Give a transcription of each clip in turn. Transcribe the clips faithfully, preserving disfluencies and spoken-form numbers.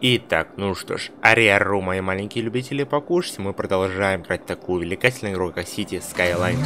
Итак, ну что ж, ариару, мои маленькие любители покушать, мы продолжаем играть такую увлекательную игру, как City Skyline.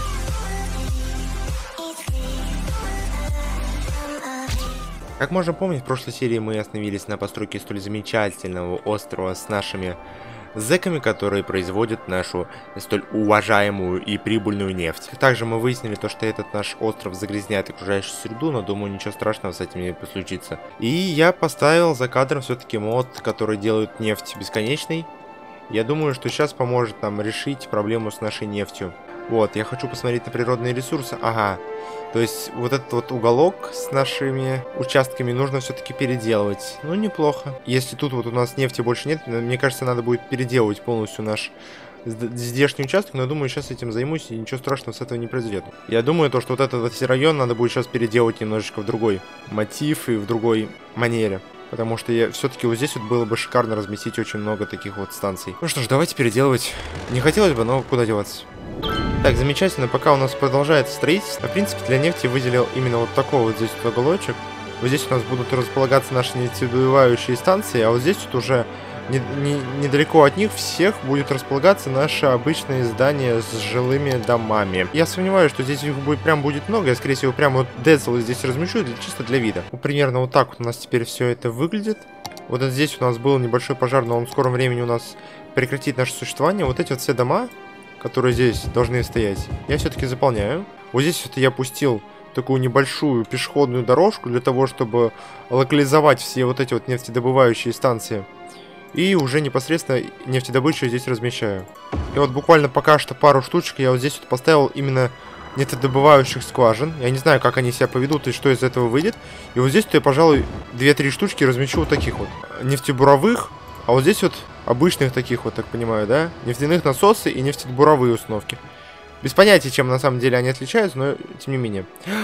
Как можно помнить, в прошлой серии мы остановились на постройке столь замечательного острова с нашими зэками, которые производят нашу столь уважаемую и прибыльную нефть. Также мы выяснили то, что этот наш остров загрязняет окружающую среду, но думаю, ничего страшного с этим не случится. И я поставил за кадром все-таки мод, который делает нефть бесконечной. Я думаю, что сейчас поможет нам решить проблему с нашей нефтью. Вот, я хочу посмотреть на природные ресурсы. Ага. То есть вот этот вот уголок с нашими участками нужно все-таки переделывать. Ну, неплохо. Если тут вот у нас нефти больше нет, мне кажется, надо будет переделывать полностью наш здешний участок. Но я думаю, сейчас этим займусь, и ничего страшного с этого не произойдет. Я думаю, то, что вот этот вот район надо будет сейчас переделать немножечко в другой мотив и в другой манере. Потому что я все-таки вот здесь вот было бы шикарно разместить очень много таких вот станций. Ну что ж, давайте переделывать. Не хотелось бы, но куда деваться. Так, замечательно, пока у нас продолжается строительство. В принципе, для нефти выделил именно вот такой вот здесь вот уголочек. Вот здесь у нас будут располагаться наши нефтедобывающие станции, а вот здесь вот уже не, не, недалеко от них всех будет располагаться наши обычные здания с жилыми домами. Я сомневаюсь, что здесь их будет прям будет много. Я, скорее всего, прям вот децл здесь размещу, для, чисто для вида. Ну, примерно вот так вот у нас теперь все это выглядит. Вот здесь у нас был небольшой пожар, но он в скором времени у нас прекратит наше существование. Вот эти вот все дома, которые здесь должны стоять, я все-таки заполняю. Вот здесь вот я пустил такую небольшую пешеходную дорожку для того, чтобы локализовать все вот эти вот нефтедобывающие станции. И уже непосредственно нефтедобычу здесь размещаю. И вот буквально пока что пару штучек я вот здесь вот поставил именно нефтедобывающих скважин. Я не знаю, как они себя поведут и что из этого выйдет. И вот здесь вот я, пожалуй, две-три штучки размещу вот таких вот нефтебуровых. А вот здесь вот обычных таких вот, так понимаю, да? Нефтяных насосы и нефтебуровые установки. Без понятия, чем на самом деле они отличаются, но тем не менее.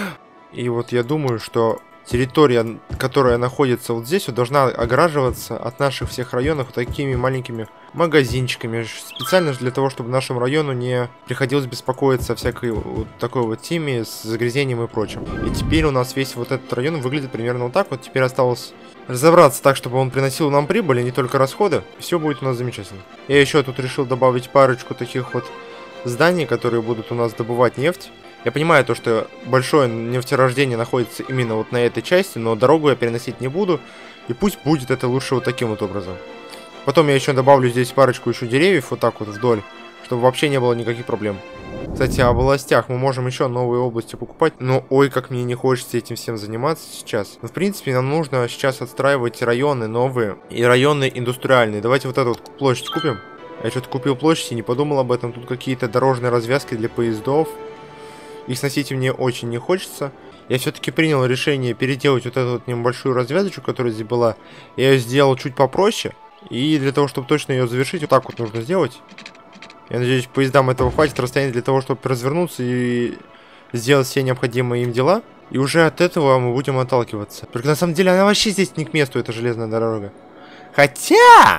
И вот я думаю, что территория, которая находится вот здесь, вот, должна огораживаться от наших всех районов вот такими маленькими магазинчиками. Специально для того, чтобы нашему району не приходилось беспокоиться о всякой вот такой вот теме с загрязнением и прочим. И теперь у нас весь вот этот район выглядит примерно вот так вот. Теперь осталось разобраться так, чтобы он приносил нам прибыль, а не только расходы. Все будет у нас замечательно. Я еще тут решил добавить парочку таких вот зданий, которые будут у нас добывать нефть. Я понимаю то, что большое нефтерождение находится именно вот на этой части, но дорогу я переносить не буду. И пусть будет это лучше вот таким вот образом. Потом я еще добавлю здесь парочку еще деревьев вот так вот вдоль, чтобы вообще не было никаких проблем. Кстати, об областях мы можем еще новые области покупать. Но ой, как мне не хочется этим всем заниматься сейчас. Но в принципе нам нужно сейчас отстраивать районы новые и районы индустриальные. Давайте вот эту вот площадь купим. Я что-то купил площадь и не подумал об этом. Тут какие-то дорожные развязки для поездов. Их сносить мне очень не хочется. Я все-таки принял решение переделать вот эту вот небольшую развязочку, которая здесь была. Я ее сделал чуть попроще. И для того, чтобы точно ее завершить, вот так вот нужно сделать. Я надеюсь, поездам этого хватит расстояния для того, чтобы развернуться и сделать все необходимые им дела. И уже от этого мы будем отталкиваться. Только на самом деле она вообще здесь не к месту, эта железная дорога. Хотя...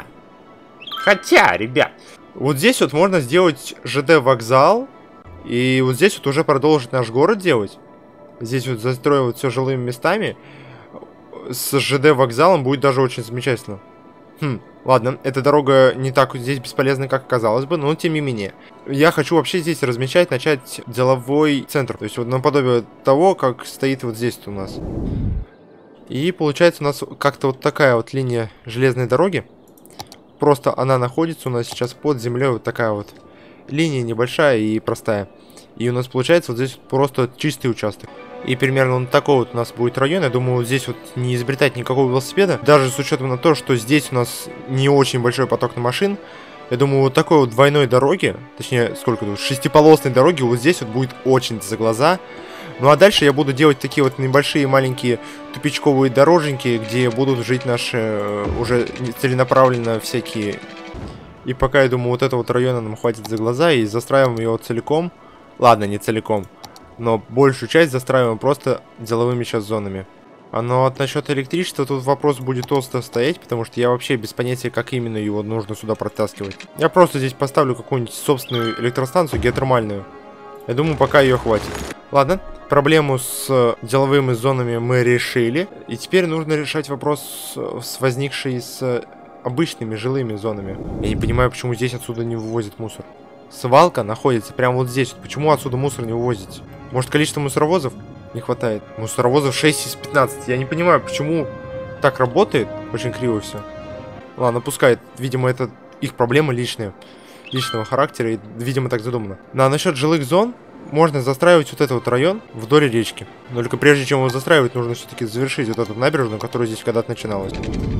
Хотя, ребят... Вот здесь вот можно сделать ЖД вокзал. И вот здесь вот уже продолжить наш город делать. Здесь вот застроивать все жилыми местами. С ЖД вокзалом будет даже очень замечательно. Хм, ладно, эта дорога не так здесь бесполезна, как казалось бы, но тем не менее. Я хочу вообще здесь размещать, начать деловой центр. То есть вот наподобие того, как стоит вот здесь у нас. И получается у нас как-то вот такая вот линия железной дороги. Просто она находится у нас сейчас под землей, вот такая вот линия небольшая и простая. И у нас получается вот здесь просто чистый участок. И примерно вот такой вот у нас будет район. Я думаю, вот здесь вот не изобретать никакого велосипеда. Даже с учетом на то, что здесь у нас не очень большой поток на машин. Я думаю, вот такой вот двойной дороги, точнее, сколько тут, шестиполосной дороги вот здесь вот будет очень за глаза. Ну а дальше я буду делать такие вот небольшие маленькие тупичковые дороженьки, где будут жить наши уже целенаправленно всякие... И пока, я думаю, вот этого вот района нам хватит за глаза, и застраиваем его целиком. Ладно, не целиком, но большую часть застраиваем просто деловыми сейчас зонами. А но от насчет электричества тут вопрос будет остро стоять, потому что я вообще без понятия, как именно его нужно сюда протаскивать. Я просто здесь поставлю какую-нибудь собственную электростанцию геотермальную. Я думаю, пока ее хватит. Ладно, Проблему с деловыми зонами мы решили. И теперь нужно решать вопрос с возникшей с обычными жилыми зонами. Я не понимаю, почему здесь отсюда не вывозят мусор. Свалка находится прямо вот здесь. Почему отсюда мусор не вывозите? Может, количество мусоровозов не хватает? Мусоровозов шесть из пятнадцати. Я не понимаю, почему так работает. Очень криво все. Ладно, пускай. Видимо, это их проблемы личные. Личного характера. И, видимо, так задумано. Ну, а насчет жилых зон, можно застраивать вот этот вот район вдоль речки. Но только прежде чем его застраивать, нужно все-таки завершить вот эту набережную, которая здесь когда-то начиналась.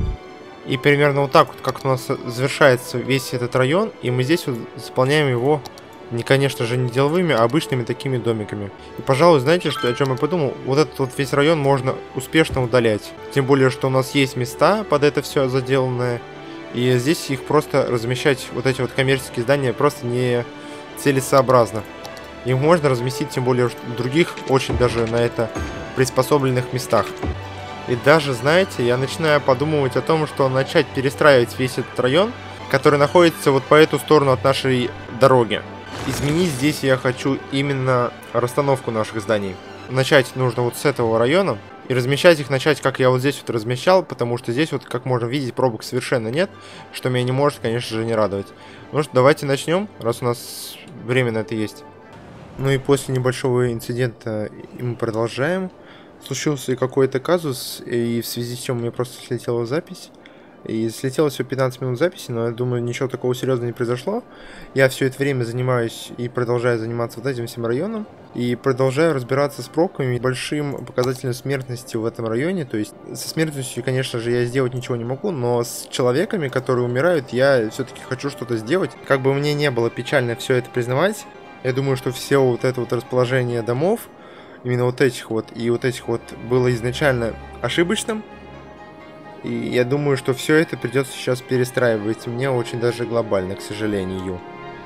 И примерно вот так вот, как у нас завершается весь этот район, и мы здесь вот заполняем его, не, конечно же, не деловыми, а обычными такими домиками. И, пожалуй, знаете, что, о чем я подумал? Вот этот вот весь район можно успешно удалять. Тем более, что у нас есть места под это все заделанное, и здесь их просто размещать, вот эти вот коммерческие здания, просто не целесообразно. Их можно разместить, тем более, в других, очень даже на это приспособленных местах. И даже, знаете, я начинаю подумывать о том, что начать перестраивать весь этот район, который находится вот по эту сторону от нашей дороги. Изменить здесь я хочу именно расстановку наших зданий. Начать нужно вот с этого района и размещать их начать, как я вот здесь вот размещал, потому что здесь вот, как можно видеть, пробок совершенно нет, что меня не может, конечно же, не радовать. Ну что, давайте начнем, раз у нас время на это есть. Ну и после небольшого инцидента мы продолжаем. Случился какой-то казус, и в связи с чем у меня просто слетела запись. И слетело всего пятнадцать минут записи, но я думаю, ничего такого серьезного не произошло. Я все это время занимаюсь и продолжаю заниматься вот этим всем районом. И продолжаю разбираться с пробками, большим показателем смертности в этом районе. То есть со смертностью, конечно же, я сделать ничего не могу, но с человеками, которые умирают, я все-таки хочу что-то сделать. Как бы мне не было печально все это признавать, я думаю, что все вот это вот расположение домов, именно вот этих вот и вот этих вот, было изначально ошибочным. И я думаю, что все это придется сейчас перестраивать мне очень даже глобально, к сожалению.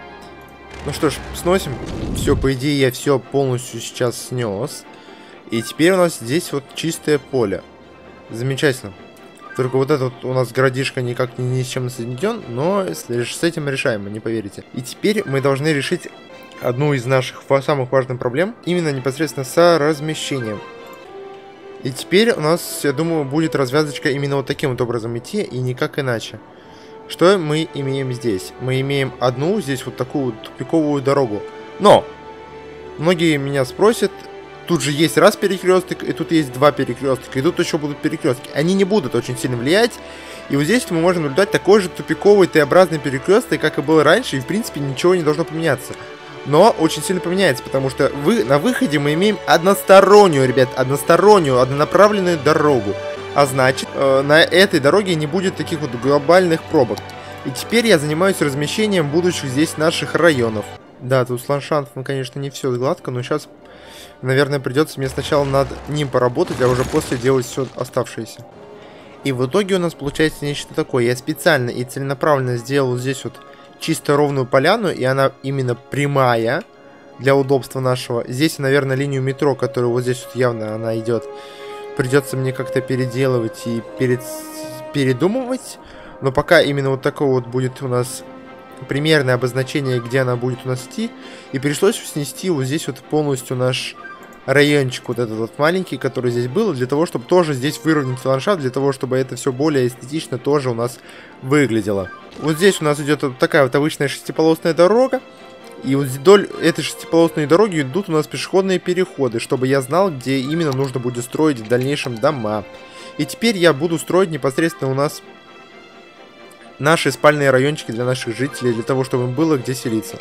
Ну что ж, сносим. Все, по идее, я все полностью сейчас снес. И теперь у нас здесь вот чистое поле. Замечательно. Только вот этот вот у нас городишко никак ни, ни с чем не соединен, но с, с этим решаемо, не поверите. И теперь мы должны решить одну из наших самых важных проблем, именно непосредственно с размещением. И теперь у нас, я думаю, будет развязочка именно вот таким вот образом идти, и никак иначе. Что мы имеем здесь? Мы имеем одну здесь вот такую тупиковую дорогу. Но! Многие меня спросят, тут же есть раз перекресток, и тут есть два перекрестка, и тут еще будут перекрестки. Они не будут очень сильно влиять. И вот здесь мы можем наблюдать такой же тупиковый Т-образный перекресток, как и был раньше, и в принципе ничего не должно поменяться. Но очень сильно поменяется, потому что вы, на выходе мы имеем одностороннюю, ребят, одностороннюю, однонаправленную дорогу. А значит, э, на этой дороге не будет таких вот глобальных пробок. И теперь я занимаюсь размещением будущих здесь наших районов. Да, тут с ландшафтом, конечно, не все гладко, но сейчас, наверное, придется мне сначала над ним поработать, а уже после делать все оставшееся. И в итоге у нас получается нечто такое. Я специально и целенаправленно сделал здесь вот чисто ровную поляну, и она именно прямая для удобства нашего. Здесь, наверное, линию метро, которая вот здесь вот явно она идет, придется мне как-то переделывать и перед... передумывать. Но пока именно вот такое вот будет у нас примерное обозначение, где она будет у нас идти. И пришлось снести вот здесь вот полностью наш райончик вот этот вот маленький, который здесь был, для того, чтобы тоже здесь выровнять ландшафт, для того, чтобы это все более эстетично тоже у нас выглядело. Вот здесь у нас идет вот такая вот обычная шестиполосная дорога, и вот вдоль этой шестиполосной дороги идут у нас пешеходные переходы, чтобы я знал, где именно нужно будет строить в дальнейшем дома. И теперь я буду строить непосредственно у нас наши спальные райончики для наших жителей, для того, чтобы им было где селиться.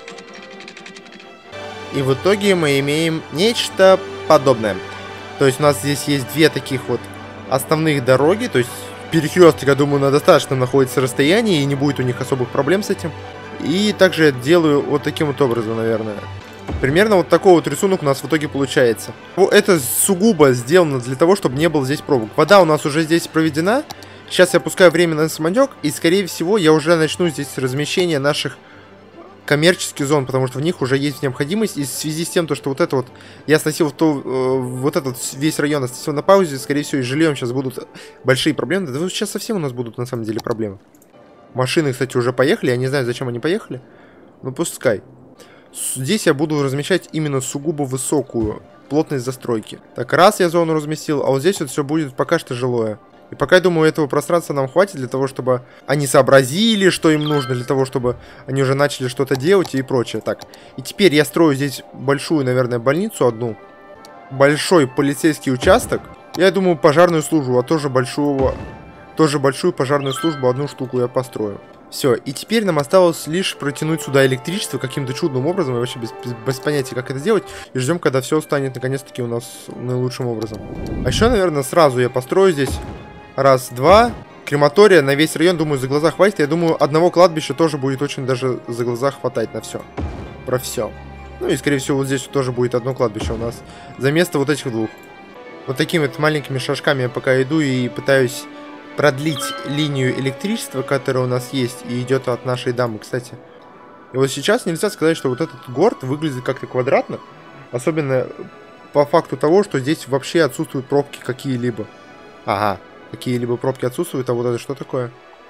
И в итоге мы имеем нечто подобное. То есть у нас здесь есть две таких вот основных дороги. То есть перекресток, я думаю, на достаточном находится расстоянии, и не будет у них особых проблем с этим. И также я делаю вот таким вот образом, наверное. Примерно вот такой вот рисунок у нас в итоге получается. Это сугубо сделано для того, чтобы не было здесь пробок. Вода у нас уже здесь проведена. Сейчас я пускаю время на самотек, и скорее всего я уже начну здесь размещение наших коммерческих зон, потому что в них уже есть необходимость. И в связи с тем, то, что вот это вот я сносил то, э, вот этот весь район сносил на паузе, скорее всего, и с жильем сейчас будут большие проблемы. Да вот сейчас совсем у нас будут на самом деле проблемы. Машины, кстати, уже поехали. Я не знаю, зачем они поехали. Ну, пускай. здесь я буду размещать именно сугубо высокую плотность застройки. Так, раз я зону разместил, а вот здесь вот все будет пока что жилое. И пока, я думаю, этого пространства нам хватит для того, чтобы они сообразили, что им нужно, для того, чтобы они уже начали что-то делать и прочее. Так, и теперь я строю здесь большую, наверное, больницу одну. Большой полицейский участок. Я думаю, пожарную службу, а тоже большую, тоже большую пожарную службу, одну штуку я построю. Все, и теперь нам осталось лишь протянуть сюда электричество каким-то чудным образом, и вообще без, без, без понятия, как это сделать, и ждем, когда все станет наконец-таки у нас наилучшим образом. А еще, наверное, сразу я построю здесь раз, два, крематория на весь район, думаю, за глаза хватит. Я думаю, одного кладбища тоже будет очень даже за глаза хватать на все. Про все. Ну и, скорее всего, вот здесь вот тоже будет одно кладбище у нас. За место вот этих двух. Вот такими вот маленькими шажками я пока иду и пытаюсь продлить линию электричества, которая у нас есть и идет от нашей дамы, кстати. И вот сейчас нельзя сказать, что вот этот город выглядит как-то квадратно. Особенно по факту того, что здесь вообще отсутствуют пробки какие-либо. Ага, какие-либо пробки отсутствуют, а вот это что такое?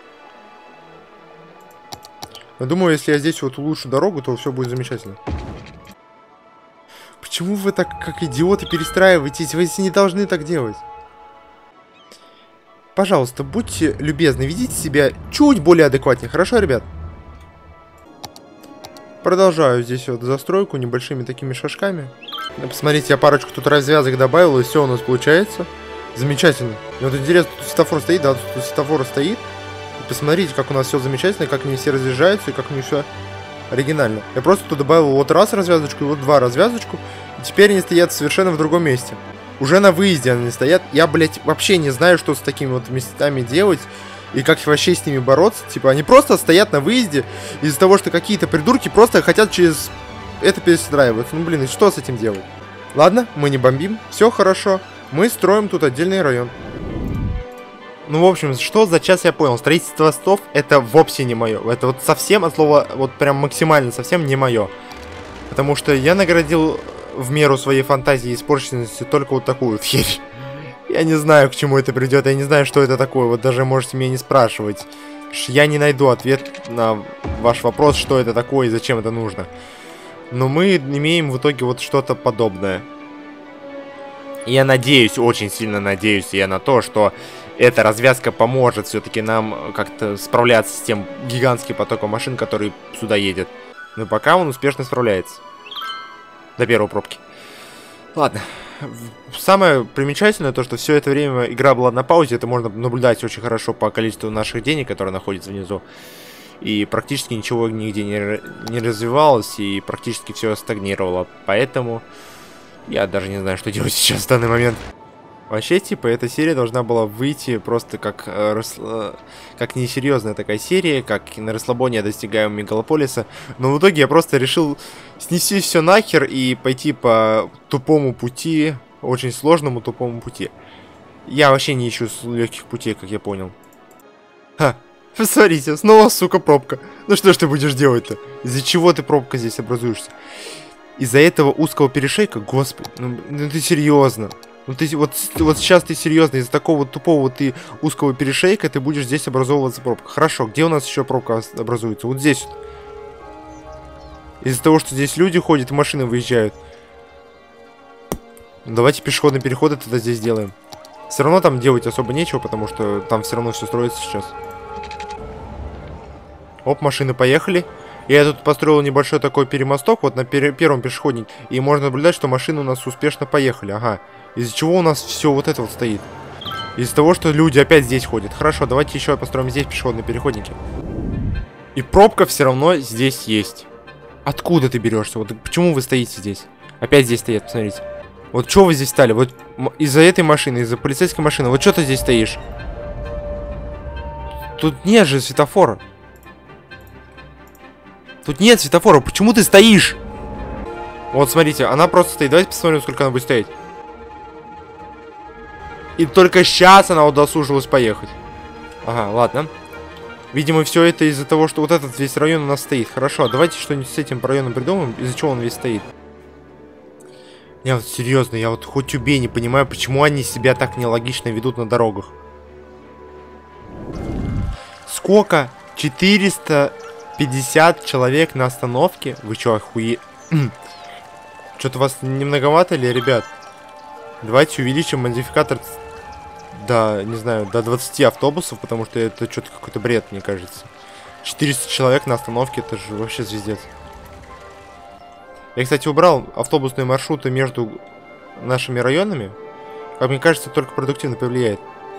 Я думаю, если я здесь вот улучшу дорогу, то все будет замечательно. Почему вы так, как идиоты, перестраиваетесь? Вы не должны так делать. Пожалуйста, будьте любезны, ведите себя чуть более адекватнее. Хорошо, ребят? Продолжаю здесь вот застройку небольшими такими шажками. Посмотрите, я парочку тут развязок добавил, и все у нас получается. Замечательно. И вот интересно, тут светофор стоит, да, тут светофор стоит. И посмотрите, как у нас все замечательно, как они все разъезжаются, и как у них все оригинально. Я просто тут добавил вот раз развязочку, и вот два развязочку. И теперь они стоят совершенно в другом месте. Уже на выезде они стоят. Я, блядь, вообще не знаю, что с такими вот местами делать. И как вообще с ними бороться. Типа, они просто стоят на выезде из-за того, что какие-то придурки просто хотят через это перестраиваться. Ну, блин, и что с этим делать? Ладно, мы не бомбим. Все хорошо. Мы строим тут отдельный район. Ну, в общем, что за час я понял. Строительство мостов это вовсе не мое. Это вот совсем от слова, вот прям максимально совсем не мое. Потому что я наградил в меру своей фантазии и испорченности только вот такую херь. Я не знаю, к чему это придет, я не знаю, что это такое. Вот даже можете меня не спрашивать. Я не найду ответ на ваш вопрос, что это такое и зачем это нужно. Но мы имеем в итоге вот что-то подобное. И я надеюсь, очень сильно надеюсь я на то, что эта развязка поможет все-таки нам как-то справляться с тем гигантским потоком машин, который сюда едет. Но пока он успешно справляется. До первой пробки. Ладно. Самое примечательное то, что все это время игра была на паузе. Это можно наблюдать очень хорошо по количеству наших денег, которые находятся внизу. И практически ничего нигде не, не развивалось. И практически все стагнировало. Поэтому я даже не знаю, что делать сейчас в данный момент. Вообще, типа, эта серия должна была выйти просто как, э, расл... как несерьезная такая серия, как на расслабоне я достигаю мегалополиса. Но в итоге я просто решил снести все нахер и пойти по тупому пути, очень сложному тупому пути. Я вообще не ищу легких путей, как я понял. Ха, посмотрите, снова, сука, пробка. Ну что ж ты будешь делать-то? Из-за чего ты пробка здесь образуешься? Из-за этого узкого перешейка? Господи, ну, ну ты серьезно? Ну ты вот, вот сейчас ты серьезно, из-за такого тупого ты узкого перешейка ты будешь здесь образовываться пробка. Хорошо, где у нас еще пробка образуется? Вот здесь вот. Из-за того, что здесь люди ходят и машины выезжают. Давайте пешеходные переходы тогда здесь делаем. Все равно там делать особо нечего, потому что там все равно все строится сейчас. Оп, машины поехали. Я тут построил небольшой такой перемосток вот на пер первом пешеходнике. И можно наблюдать, что машины у нас успешно поехали. Ага. Из-за чего у нас все вот это вот стоит? Из-за того, что люди опять здесь ходят. Хорошо, давайте еще построим здесь пешеходные переходники. И пробка все равно здесь есть. Откуда ты берешься? Вот почему вы стоите здесь? Опять здесь стоят, посмотрите. Вот что вы здесь стали? Вот из-за этой машины, из-за полицейской машины. Вот что ты здесь стоишь? Тут нет же светофора. Тут нет светофора. Почему ты стоишь? Вот, смотрите, она просто стоит. Давайте посмотрим, сколько она будет стоять. И только сейчас она удосужилась поехать. Ага, ладно. Видимо, все это из-за того, что вот этот весь район у нас стоит. Хорошо, давайте что-нибудь с этим районом придумаем, из-за чего он весь стоит. Я вот серьезно, я вот хоть убей, не понимаю, почему они себя так нелогично ведут на дорогах. Сколько? четыреста пятьдесят человек на остановке? Вы что, охуе... Что-то у вас не многовато ли, ребят? Давайте увеличим модификатор до, не знаю, до двадцати автобусов, потому что это что-то какой-то бред, мне кажется. четыреста человек на остановке, это же вообще звездец. Я, кстати, убрал автобусные маршруты между нашими районами. Как мне кажется, только продуктивно повлияет.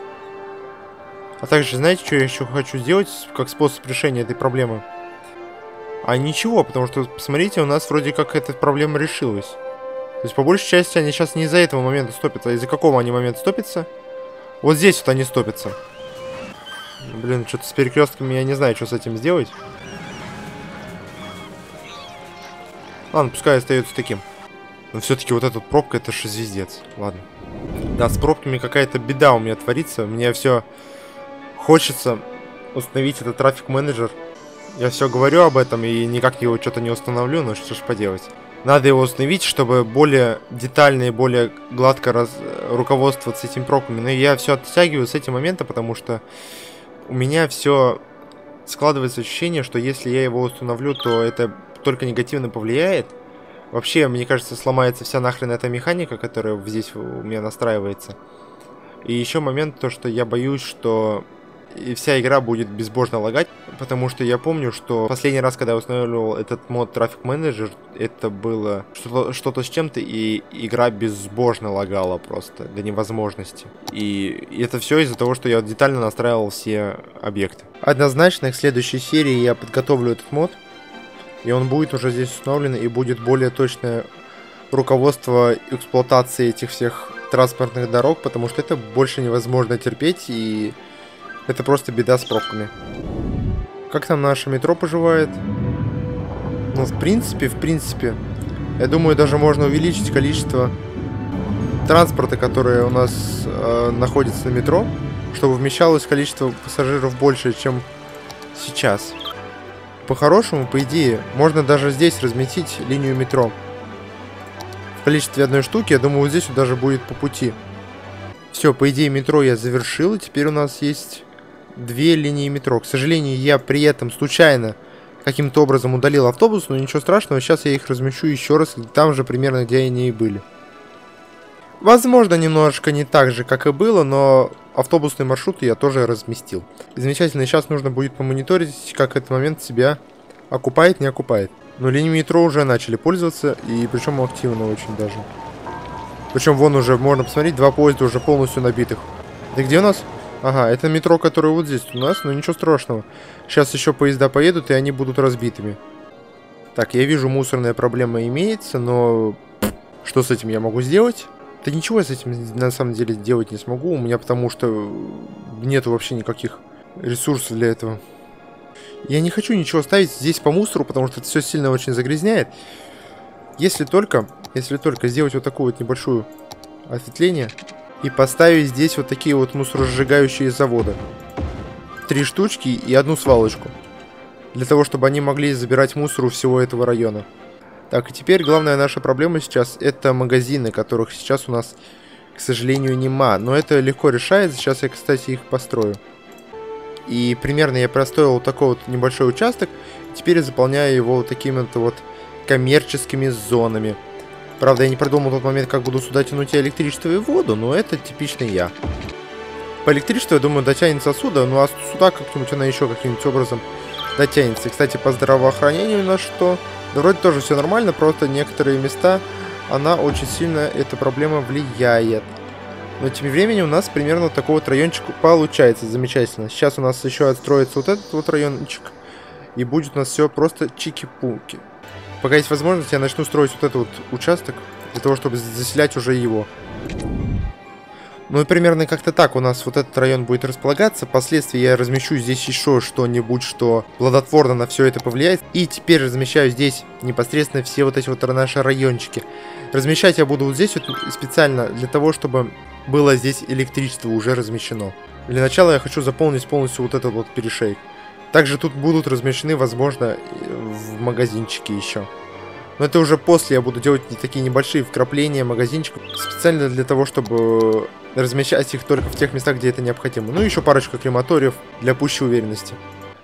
А также, знаете, что я еще хочу сделать как способ решения этой проблемы? А ничего, потому что, посмотрите, у нас вроде как эта проблема решилась. То есть, по большей части, они сейчас не из-за этого момента стопятся. А из-за какого они момента стопятся? Вот здесь вот они стопятся. Блин, что-то с перекрестками я не знаю, что с этим сделать. Ладно, пускай остается таким. Но все-таки вот эта пробка, это же звездец. Ладно. Да, с пробками какая-то беда у меня творится. Мне все хочется установить этот трафик-менеджер. Я все говорю об этом и никак его что-то не установлю, но что ж поделать. Надо его установить, чтобы более детально и более гладко раз... руководствоваться этими пробками. Но я все оттягиваю с этого момента, потому что у меня все складывается ощущение, что если я его установлю, то это только негативно повлияет. Вообще, мне кажется, сломается вся нахрен эта механика, которая здесь у меня настраивается. И еще момент, то что я боюсь, что и вся игра будет безбожно лагать, потому что я помню, что последний раз, когда я устанавливал этот мод Traffic Manager, это было что-то что-то с чем-то, и игра безбожно лагала просто до невозможности. И это все из-за того, что я детально настраивал все объекты. Однозначно, к следующей серии я подготовлю этот мод, и он будет уже здесь установлен, и будет более точное руководство эксплуатации этих всех транспортных дорог, потому что это больше невозможно терпеть, и это просто беда с пробками. Как там наше метро поживает? Ну, в принципе, в принципе, я думаю, даже можно увеличить количество транспорта, которое у нас э, находится на метро, чтобы вмещалось количество пассажиров больше, чем сейчас. По-хорошему, по идее, можно даже здесь разместить линию метро. В количестве одной штуки, я думаю, вот здесь вот даже будет по пути. Все, по идее, метро я завершил, и теперь у нас есть две линии метро. К сожалению, я при этом случайно каким-то образом удалил автобус, но ничего страшного, сейчас я их размещу еще раз, там же примерно, где они и были. Возможно, немножко не так же, как и было, но автобусные маршруты я тоже разместил. И замечательно, сейчас нужно будет помониторить, как этот момент себя окупает, не окупает. Но линии метро уже начали пользоваться, и причем активно очень даже. Причем вон уже можно посмотреть, два поезда уже полностью набитых. Это где у нас? Ага, это метро, которое вот здесь у нас, но ничего страшного. Сейчас еще поезда поедут, и они будут разбитыми. Так, я вижу, мусорная проблема имеется, но что с этим я могу сделать? Да ничего я с этим на самом деле делать не смогу, у меня потому что нету вообще никаких ресурсов для этого. Я не хочу ничего ставить здесь по мусору, потому что это все сильно очень загрязняет. Если только, если только сделать вот такую вот небольшую осветление и поставить здесь вот такие вот мусоросжигающие заводы. Три штучки и одну свалочку. Для того, чтобы они могли забирать мусор у всего этого района. Так, и теперь главная наша проблема сейчас это магазины, которых сейчас у нас, к сожалению, нема. Но это легко решается. Сейчас я, кстати, их построю. И примерно я простроил вот такой вот небольшой участок. Теперь я заполняю его вот такими-то вот коммерческими зонами. Правда, я не продумал тот момент, как буду сюда тянуть и электричество, и воду, но это типичный я. По электричеству, я думаю, дотянется отсюда, ну а сюда как-нибудь она еще каким-нибудь образом дотянется. И, кстати, по здравоохранению у нас что? Да вроде тоже все нормально, просто некоторые места, она очень сильно, эта проблема влияет. Но тем временем у нас примерно вот такой вот райончик получается замечательно. Сейчас у нас еще отстроится вот этот вот райончик, и будет у нас все просто чики-пуки. Пока есть возможность, я начну строить вот этот вот участок, для того, чтобы заселять уже его. Ну и примерно как-то так у нас вот этот район будет располагаться. Впоследствии я размещу здесь еще что-нибудь, что плодотворно на все это повлияет. И теперь размещаю здесь непосредственно все вот эти вот наши райончики. Размещать я буду вот здесь вот специально для того, чтобы было здесь электричество уже размещено. Для начала я хочу заполнить полностью вот этот вот перешейк. Также тут будут размещены, возможно, в магазинчики еще. Но это уже после я буду делать такие небольшие вкрапления магазинчиков. Специально для того, чтобы размещать их только в тех местах, где это необходимо. Ну и еще парочку крематориев для пущей уверенности.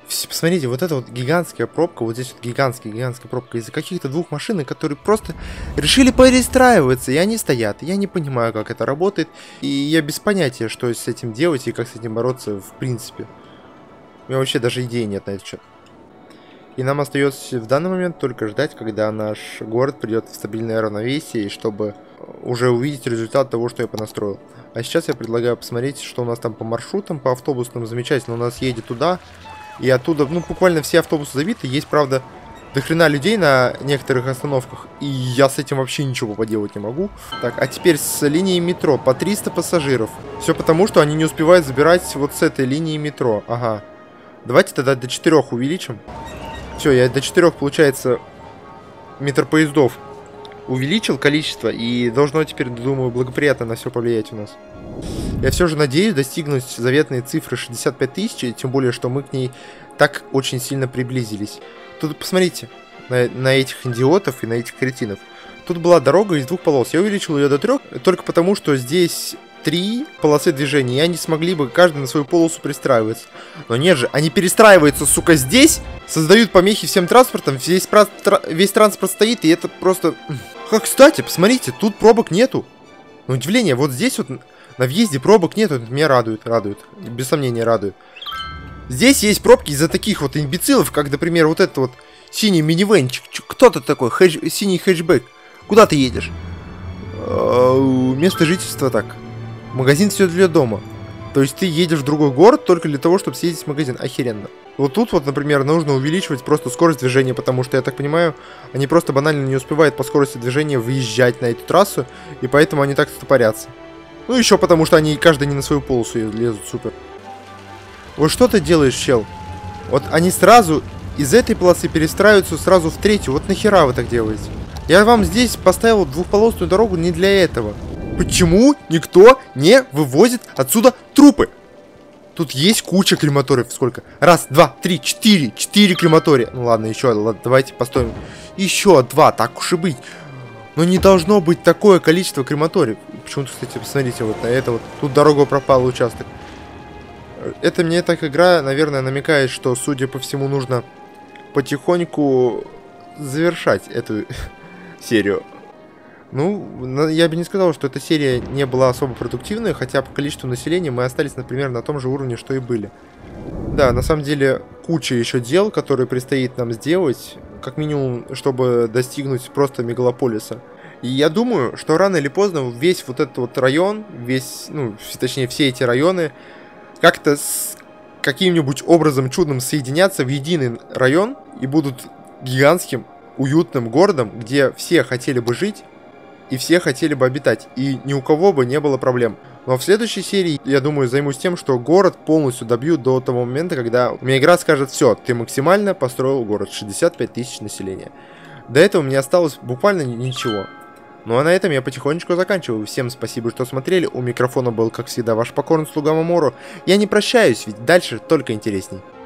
Посмотрите, вот эта вот гигантская пробка, вот здесь вот гигантская, гигантская пробка из-за каких-то двух машин, которые просто решили перестраиваться, и они стоят. Я не понимаю, как это работает, и я без понятия, что с этим делать и как с этим бороться в принципе. У меня вообще даже идеи нет на этот счет. И нам остается в данный момент только ждать, когда наш город придет в стабильное равновесие, и чтобы уже увидеть результат того, что я понастроил. А сейчас я предлагаю посмотреть, что у нас там по маршрутам, по автобусным. Замечательно, у нас едет туда. И оттуда, ну, буквально все автобусы забиты. Есть, правда, дохрена людей на некоторых остановках. И я с этим вообще ничего поделать не могу. Так, а теперь с линии метро по триста пассажиров. Все потому, что они не успевают забирать вот с этой линии метро. Ага. Давайте тогда до четырёх увеличим. Все, я до четырёх, получается, метропоездов увеличил количество. И должно теперь, думаю, благоприятно на все повлиять у нас. Я все же надеюсь достигнуть заветные цифры шестьдесят пять тысяч, тем более, что мы к ней так очень сильно приблизились. Тут посмотрите на, на этих идиотов и на этих кретинов. Тут была дорога из двух полос. Я увеличил ее до трех, только потому, что здесь три полосы движения, и они смогли бы каждый на свою полосу пристраиваться. Но нет же, они перестраиваются, сука, здесь, создают помехи всем транспортам, весь, весь транспорт стоит, и это просто... А, кстати, посмотрите, тут пробок нету. На удивление, вот здесь вот... На въезде пробок нету, это меня радует, радует. Без сомнения радует. Здесь есть пробки из-за таких вот имбецилов, как, например, вот этот вот синий минивенчик. Кто ты такой? Хэтч... Синий хэтчбэк. Куда ты едешь? Место жительства так. Магазин все для дома. То есть ты едешь в другой город только для того, чтобы съездить в магазин. Охеренно. Вот тут вот, например, нужно увеличивать просто скорость движения, потому что, я так понимаю, они просто банально не успевают по скорости движения выезжать на эту трассу, и поэтому они так стопорятся. Ну, еще потому, что они каждый не на свою полосу лезут, супер. Вот что ты делаешь, чел? Вот они сразу из этой полосы перестраиваются сразу в третью. Вот нахера вы так делаете? Я вам здесь поставил двухполосную дорогу не для этого. Почему никто не вывозит отсюда трупы? Тут есть куча крематориев. Сколько? Раз, два, три, четыре. Четыре крематория. Ну ладно, еще, ладно, давайте построим. Еще два, так уж и быть. Но не должно быть такое количество крематориев. Почему-то, кстати, посмотрите вот на это вот. Тут дорога пропала, участок. Это мне так игра, наверное, намекает, что, судя по всему, нужно потихоньку завершать эту серию. Ну, я бы не сказал, что эта серия не была особо продуктивной, хотя по количеству населения мы остались, например, на том же уровне, что и были. Да, на самом деле, куча еще дел, которые предстоит нам сделать, как минимум, чтобы достигнуть просто мегалополиса. И я думаю, что рано или поздно весь вот этот вот район, весь, ну, точнее, все эти районы, как-то с каким-нибудь образом чудным соединятся в единый район и будут гигантским, уютным городом, где все хотели бы жить и все хотели бы обитать, и ни у кого бы не было проблем. Но в следующей серии, я думаю, займусь тем, что город полностью добью до того момента, когда у меня игра скажет: все, ты максимально построил город, шестьдесят пять тысяч населения. До этого мне осталось буквально ничего. Ну а на этом я потихонечку заканчиваю. Всем спасибо, что смотрели. У микрофона был, как всегда, ваш покорный слуга Мамору. Я не прощаюсь, ведь дальше только интересней.